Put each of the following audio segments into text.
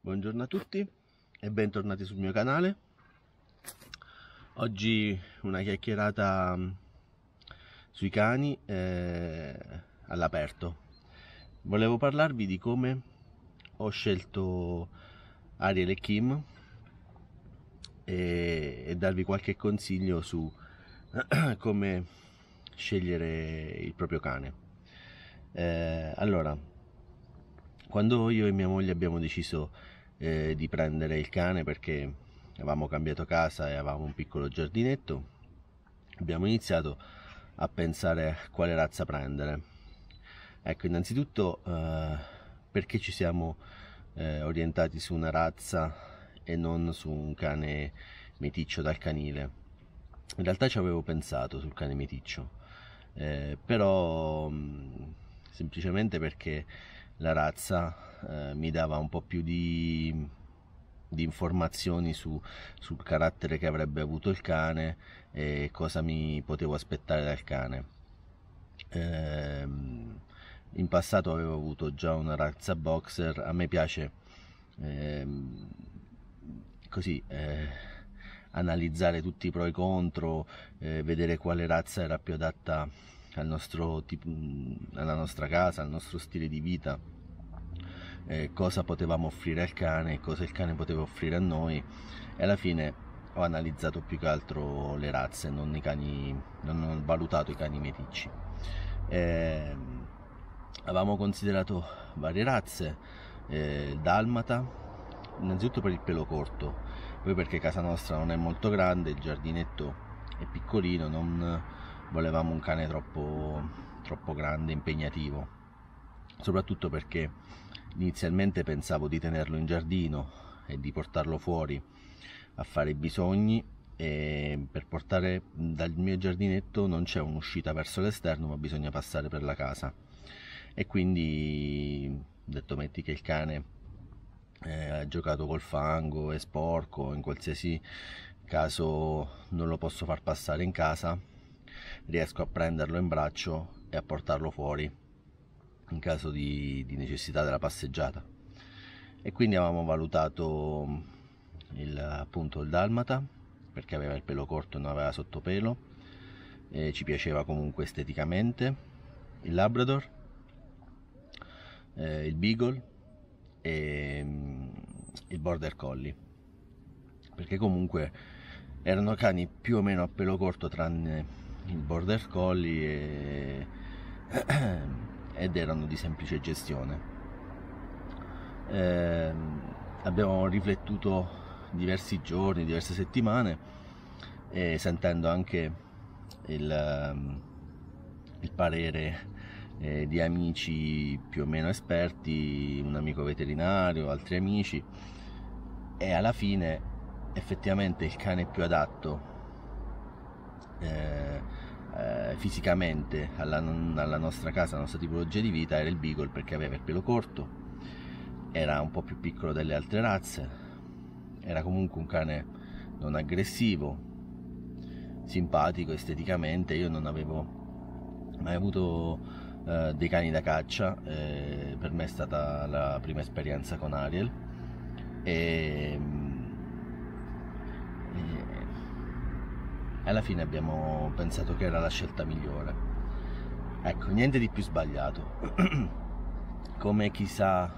Buongiorno a tutti e bentornati sul mio canale. Oggi una chiacchierata sui cani all'aperto. Volevo parlarvi di come ho scelto Ariel e Kim e darvi qualche consiglio su come scegliere il proprio cane. Allora, quando io e mia moglie abbiamo deciso di prendere il cane perché avevamo cambiato casa e avevamo un piccolo giardinetto, abbiamo iniziato a pensare a quale razza prendere. Ecco, innanzitutto perché ci siamo orientati su una razza e non su un cane meticcio dal canile. In realtà ci avevo pensato sul cane meticcio, però semplicemente perché la razza mi dava un po' più di informazioni sul carattere che avrebbe avuto il cane e cosa mi potevo aspettare dal cane. In passato avevo avuto già una razza boxer. A me piace così analizzare tutti i pro e i contro, vedere quale razza era più adatta al nostro alla nostra casa, al nostro stile di vita, cosa potevamo offrire al cane e cosa il cane poteva offrire a noi, e alla fine ho analizzato più che altro le razze, non ho valutato i cani meticci. Avevamo considerato varie razze, dalmata, innanzitutto per il pelo corto, poi perché casa nostra non è molto grande, il giardinetto è piccolino, non volevamo un cane troppo grande, impegnativo, soprattutto perché inizialmente pensavo di tenerlo in giardino e di portarlo fuori a fare i bisogni, e per portare dal mio giardinetto non c'è un'uscita verso l'esterno, ma bisogna passare per la casa, e quindi ho detto, metti che il cane ha giocato col fango, è sporco, in qualsiasi caso non lo posso far passare in casa, riesco a prenderlo in braccio e a portarlo fuori in caso di necessità della passeggiata. E quindi avevamo valutato appunto il dalmata, perché aveva il pelo corto e non aveva sottopelo, e ci piaceva comunque esteticamente, il labrador, il beagle e il border collie, perché comunque erano cani più o meno a pelo corto tranne il border collie ed erano di semplice gestione. Abbiamo riflettuto diversi giorni, diverse settimane, e sentendo anche il parere di amici più o meno esperti, un amico veterinario, altri amici, e alla fine effettivamente il cane più adatto fisicamente alla nostra casa, alla nostra tipologia di vita, era il beagle, perché aveva il pelo corto, era un po' più piccolo delle altre razze, era comunque un cane non aggressivo, simpatico esteticamente. Io non avevo mai avuto dei cani da caccia, per me è stata la prima esperienza con Ariel, e alla fine abbiamo pensato che era la scelta migliore. Ecco, niente di più sbagliato. Come chi sa,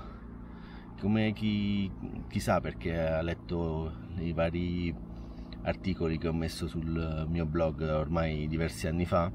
perché ha letto i vari articoli che ho messo sul mio blog ormai diversi anni fa,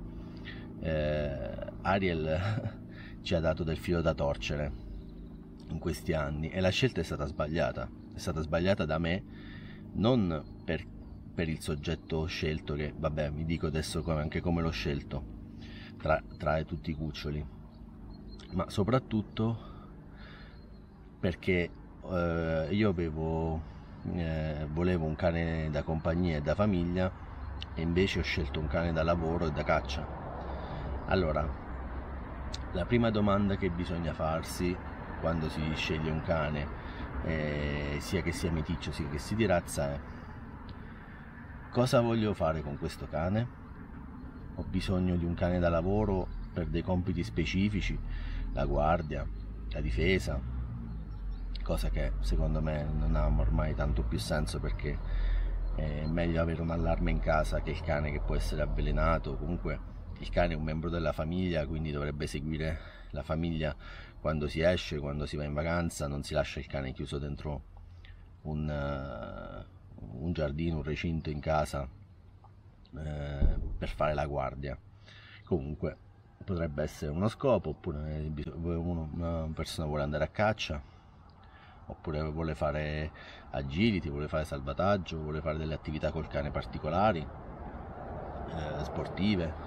Ariel ci ha dato del filo da torcere in questi anni, e la scelta è stata sbagliata da me, non per il soggetto scelto, che vabbè, vi dico adesso anche come l'ho scelto tra tutti i cuccioli, ma soprattutto perché io volevo un cane da compagnia e da famiglia, e invece ho scelto un cane da lavoro e da caccia. Allora, la prima domanda che bisogna farsi quando si sceglie un cane, sia che sia meticcio sia che sia di razza, è: cosa voglio fare con questo cane? Ho bisogno di un cane da lavoro per dei compiti specifici, la guardia, la difesa, cosa che secondo me non ha ormai tanto più senso, perché è meglio avere un allarme in casa che il cane che può essere avvelenato. Comunque il cane è un membro della famiglia, quindi dovrebbe seguire la famiglia quando si esce, quando si va in vacanza. Non si lascia il cane chiuso dentro un giardino, un recinto in casa per fare la guardia. Comunque potrebbe essere uno scopo, oppure una persona vuole andare a caccia, oppure vuole fare agility, vuole fare salvataggio, vuole fare delle attività col cane particolari, sportive.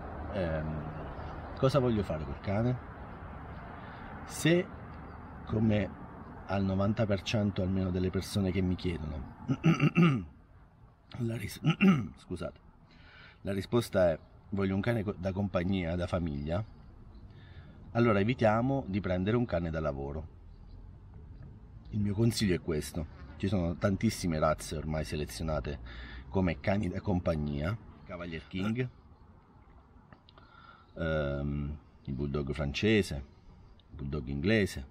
Cosa voglio fare col cane? Se, come al 90% almeno delle persone che mi chiedono, scusate, la risposta è: voglio un cane da compagnia, da famiglia, allora evitiamo di prendere un cane da lavoro. Il mio consiglio è questo: ci sono tantissime razze ormai selezionate come cani da compagnia: Cavalier King, il bulldog francese, il bulldog inglese,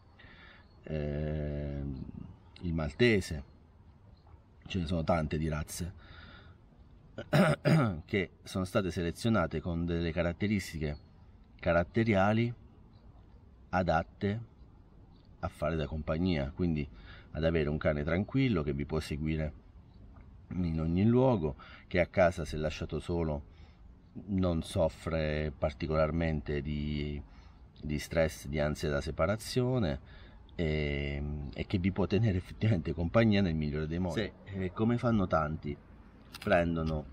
il maltese. Ce ne sono tante di razze che sono state selezionate con delle caratteristiche caratteriali adatte a fare da compagnia, quindi ad avere un cane tranquillo che vi può seguire in ogni luogo, che a casa, se lasciato solo, non soffre particolarmente di stress, di ansia da separazione, e che vi può tenere effettivamente compagnia nel migliore dei modi. Se, come fanno tanti, prendono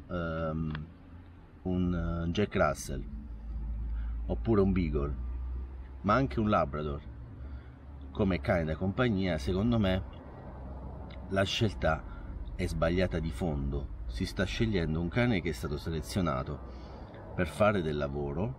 un Jack Russell oppure un Beagle, ma anche un Labrador come cane da compagnia, secondo me la scelta è sbagliata di fondo. Si sta scegliendo un cane che è stato selezionato per fare del lavoro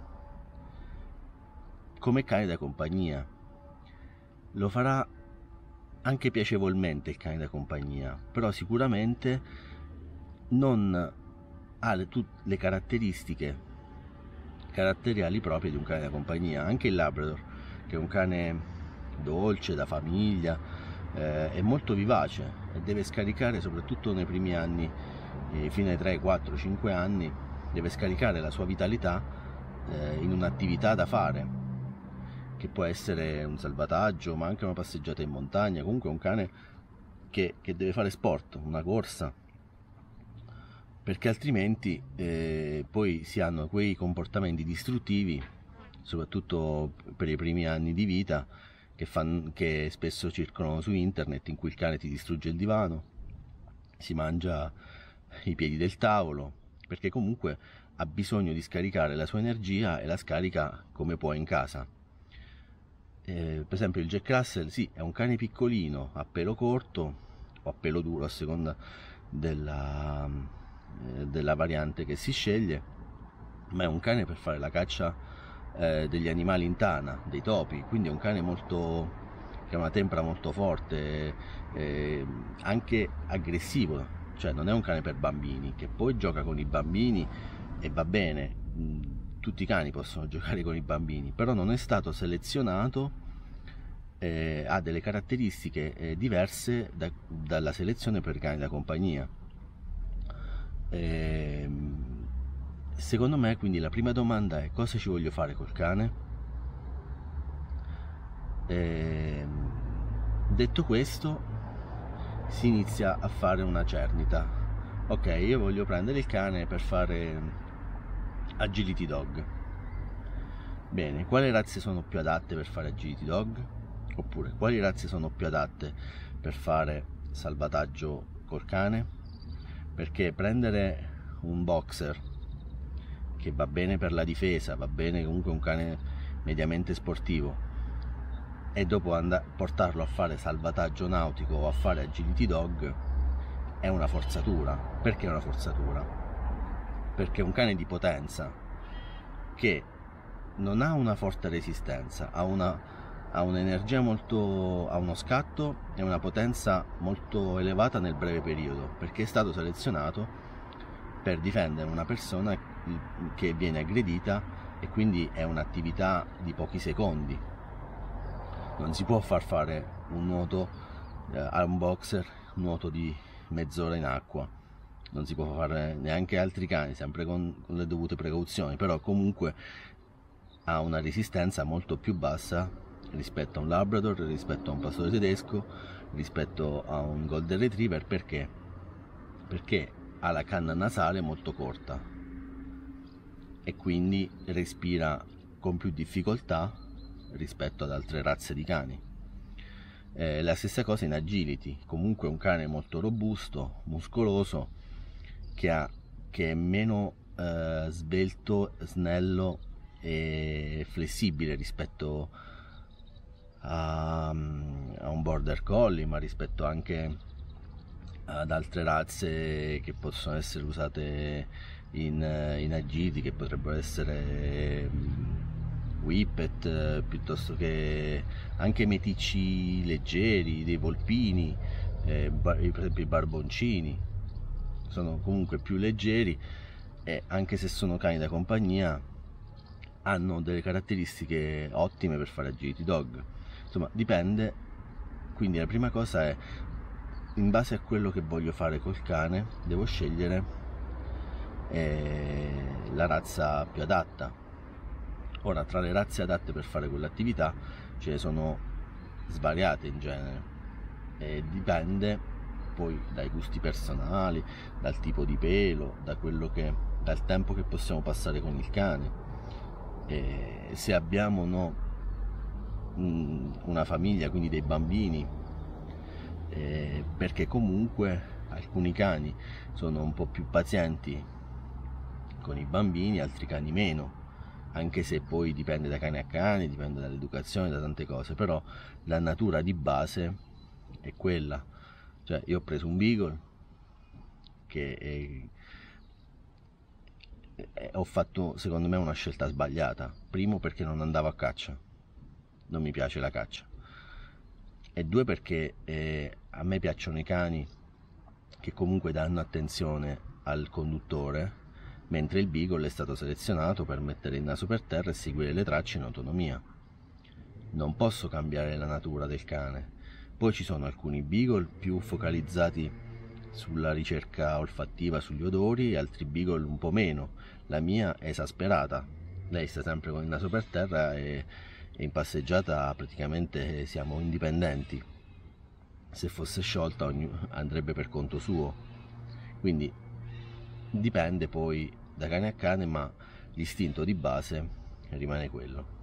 come cane da compagnia. Lo farà anche piacevolmente il cane da compagnia, però sicuramente non ha le caratteristiche caratteriali proprie di un cane da compagnia. Anche il Labrador, che è un cane dolce, da famiglia, è molto vivace e deve scaricare, soprattutto nei primi anni, fino ai 3, 4, 5 anni, deve scaricare la sua vitalità in un'attività da fare, che può essere un salvataggio, ma anche una passeggiata in montagna. Comunque è un cane che deve fare sport, una corsa, perché altrimenti poi si hanno quei comportamenti distruttivi, soprattutto per i primi anni di vita, che spesso circolano su internet, in cui il cane ti distrugge il divano, si mangia i piedi del tavolo, perché comunque ha bisogno di scaricare la sua energia e la scarica come può in casa. Per esempio il Jack Russell, sì, è un cane piccolino, a pelo corto o a pelo duro, a seconda della variante che si sceglie, ma è un cane per fare la caccia degli animali in tana, dei topi. Quindi è un cane che ha una tempra molto forte, anche aggressivo, cioè non è un cane per bambini, che poi gioca con i bambini e va bene, tutti i cani possono giocare con i bambini, però non è stato selezionato, ha delle caratteristiche diverse dalla selezione per cani da compagnia. Secondo me, quindi, la prima domanda è: cosa ci voglio fare col cane? Detto questo, si inizia a fare una cernita. Ok, io voglio prendere il cane per fare agility dog. Bene, quali razze sono più adatte per fare agility dog? Oppure quali razze sono più adatte per fare salvataggio col cane? Perché prendere un boxer, che va bene per la difesa, va bene comunque un cane mediamente sportivo, e dopo portarlo a fare salvataggio nautico o a fare agility dog, è una forzatura. Perché è una forzatura? Perché è un cane di potenza che non ha una forte resistenza, ha un'energia molto, ha uno scatto e una potenza molto elevata nel breve periodo, perché è stato selezionato per difendere una persona che viene aggredita, e quindi è un'attività di pochi secondi. Non si può far fare un nuoto a un boxer, un nuoto di mezz'ora in acqua, non si può fare neanche altri cani, sempre con le dovute precauzioni, però comunque ha una resistenza molto più bassa rispetto a un Labrador, rispetto a un pastore tedesco, rispetto a un Golden Retriever. Perché? Perché ha la canna nasale molto corta e quindi respira con più difficoltà rispetto ad altre razze di cani. La stessa cosa in agility, comunque è un cane molto robusto, muscoloso, che è meno svelto, snello e flessibile rispetto a un border collie, ma rispetto anche ad altre razze che possono essere usate in agility, che potrebbero essere Whippet, piuttosto che anche meticci leggeri, dei volpini, per esempio i barboncini, sono comunque più leggeri e anche se sono cani da compagnia hanno delle caratteristiche ottime per fare agility dog. Insomma, dipende. Quindi la prima cosa è, in base a quello che voglio fare col cane, devo scegliere la razza più adatta. Ora, tra le razze adatte per fare quell'attività ce ne sono svariate in genere, e dipende poi dai gusti personali, dal tipo di pelo, dal tempo che possiamo passare con il cane, e se abbiamo o no una famiglia, quindi dei bambini, perché comunque alcuni cani sono un po' più pazienti con i bambini, altri cani meno, anche se poi dipende da cane a cane, dipende dall'educazione, da tante cose, però la natura di base è quella. Cioè, io ho preso un Beagle che ho fatto, secondo me, una scelta sbagliata. Primo, perché non andavo a caccia, non mi piace la caccia, e due, perché a me piacciono i cani che comunque danno attenzione al conduttore, mentre il Beagle è stato selezionato per mettere il naso per terra e seguire le tracce in autonomia. Non posso cambiare la natura del cane. Poi ci sono alcuni Beagle più focalizzati sulla ricerca olfattiva, sugli odori, e altri Beagle un po' meno. La mia è esasperata, lei sta sempre con il naso per terra e in passeggiata praticamente siamo indipendenti. Se fosse sciolta andrebbe per conto suo. Quindi dipende poi da cane a cane, ma l'istinto di base rimane quello.